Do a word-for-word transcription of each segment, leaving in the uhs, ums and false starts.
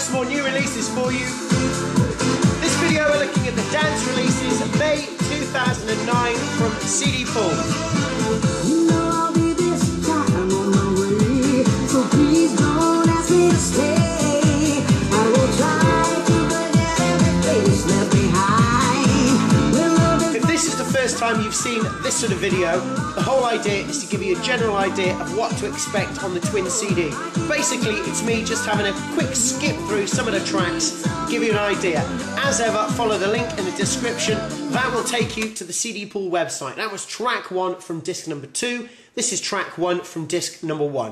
some more new releases for you. This video we're looking at the dance releases May two thousand nine from C D pool. You know I'll be this time on my way, so please don't ask me to stay. I will try to forget every place left behind. If this is the first time you've seen this sort of video, the whole idea is to give you a general idea of what to expect on the Twin C D. Basically, it's me just having a quick skip through some of the tracks, give you an idea. As ever, follow the link in the description. That will take you to the C D pool website. That was track one from disc number two. This is track one from disc number one.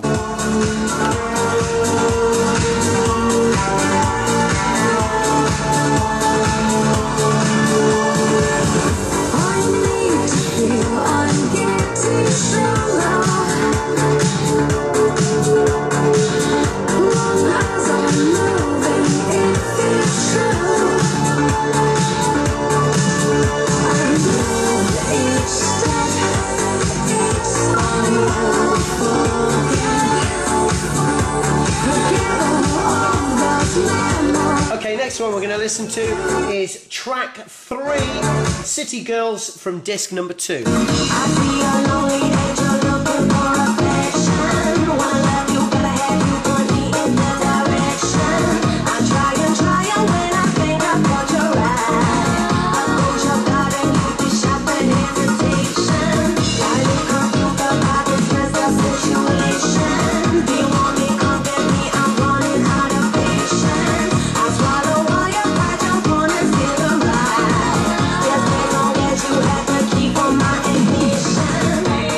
Okay, next one we're going to listen to is track three, City Girls from disc number two. I see a lonely angel looking for affection. Wanna love you, but I had you point me in the direction. I try and try and when I think I caught your eye, approach your garden, you be shopping hesitation. I look confused about this stressful situation. Do you want me, come get me, I'm running out of patience. I swallow all your pride, jump on and steal the ride. Just please don't get you have to keep on my ambition.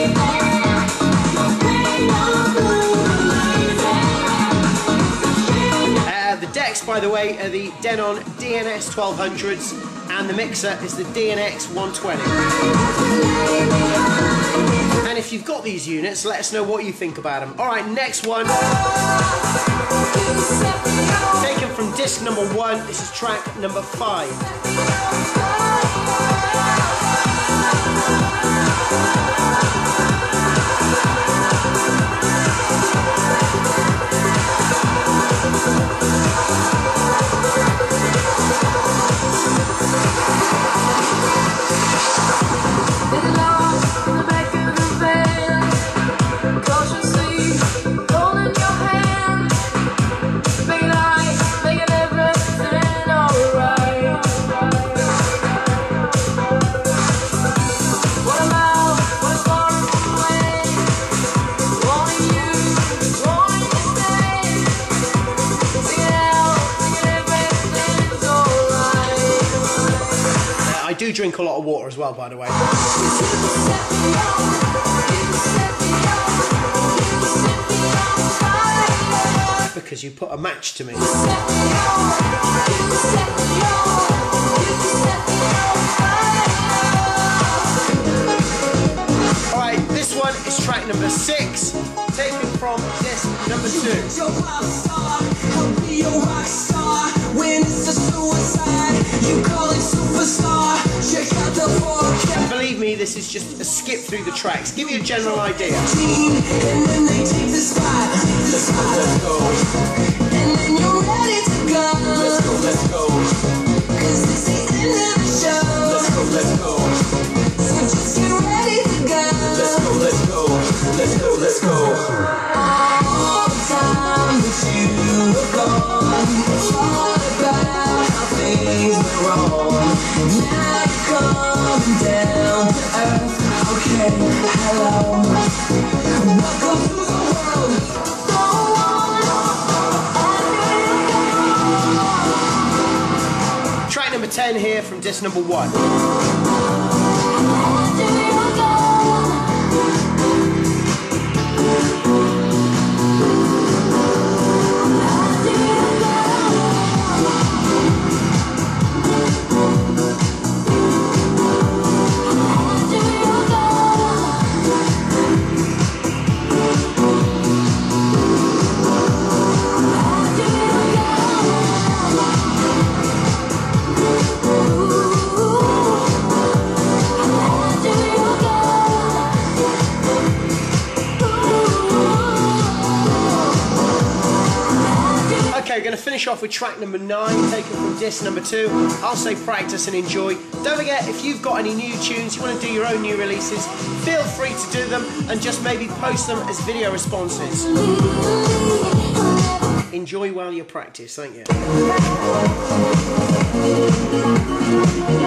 Uh, the decks, by the way, are the Denon D N X twelve hundreds and the mixer is the D N X one twenty. And if you've got these units, let us know what you think about them. Alright, next one. Taken from disc number one, this is track number five. I do drink a lot of water as well, by the way. Because you put a match to me. Alright, this one is track number six, taken from disc number two. And believe me, this is just a skip through the tracks. Give you a general idea. And then they take the spot, the spot, let's go. And then you're ready to go. Let's go, let's go. Cause it's the end of the show. Let's go, let's go. So just get ready to go. Let's go, let's go. Let's go, let's go. All the time that you were gone, all about how things went wrong. Now you're coming down to earth. Okay, hello. Welcome to the world. Track number ten here from disc number one. Ooh. finish off with track number nine, taken from disc number two. I'll say practice and enjoy. Don't forget, if you've got any new tunes, you want to do your own new releases, feel free to do them and just maybe post them as video responses. Enjoy while you practice, thank you.